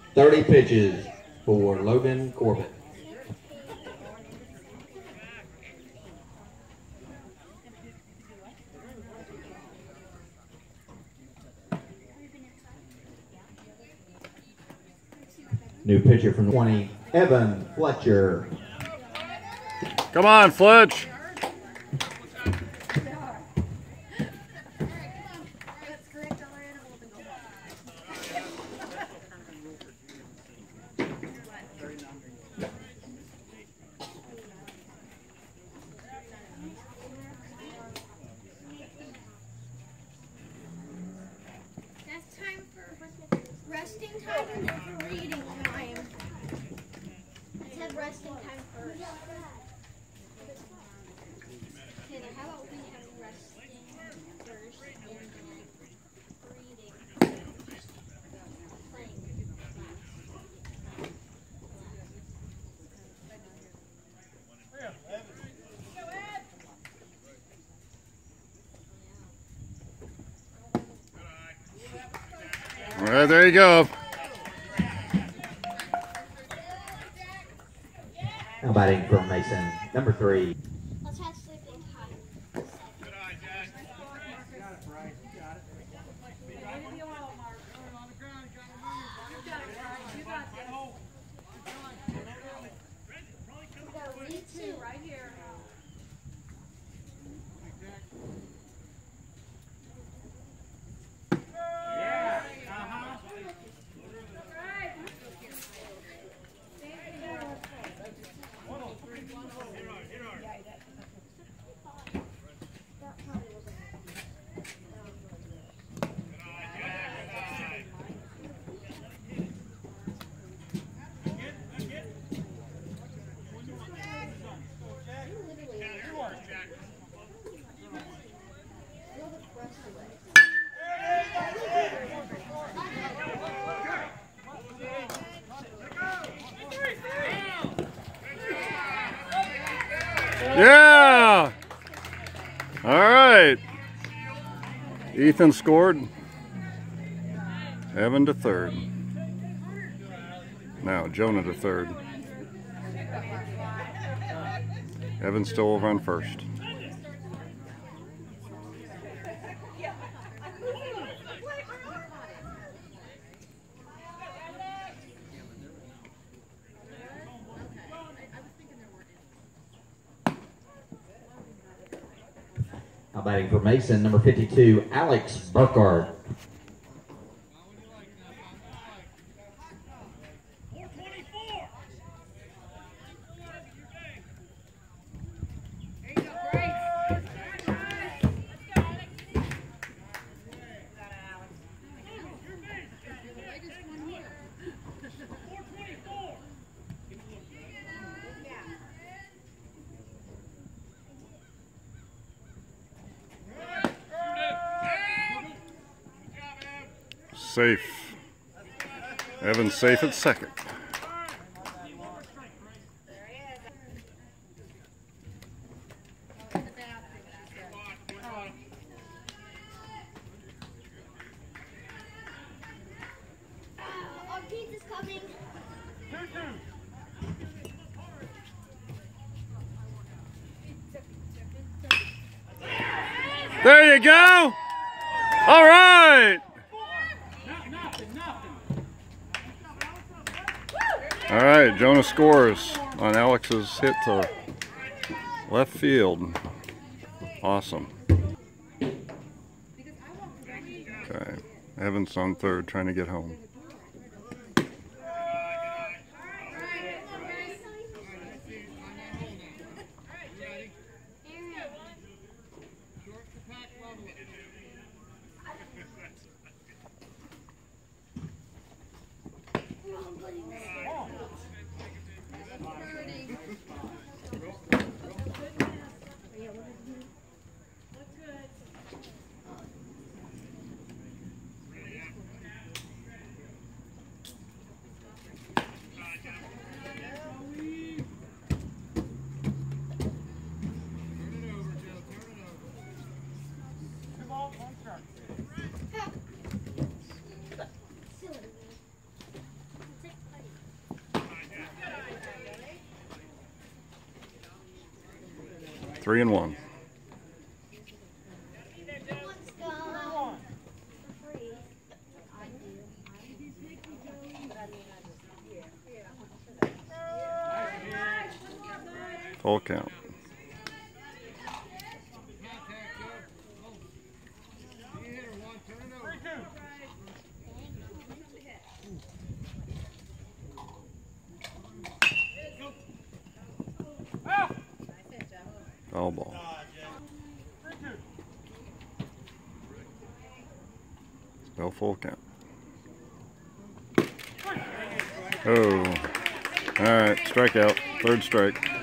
30 pitches for Logan Corbett. New pitcher from 20, Evan Fletcher. Come on, Fletch. That's time for resting time and for reading time. It said resting time first. Okay, how about we have resting first and then reading playing All right, there you go. Now batting from Mason, number 3. Let's have sleeping time. Right here. Yeah! All right. Ethan scored. Evan to third. Now Jonah to third. Evan still over on first. Now batting for Mason, number 52, Alex Burkhardt. Safe. Evan's safe at second. Our pizza's coming. There you go. All right. All right, Jonah scores on Alex's hit to left field. Awesome. Okay, Evan's on third, trying to get home. 3-1. One's gone. Free. Full count. Foul ball. Still full count. Oh. All right, strikeout. Third strike.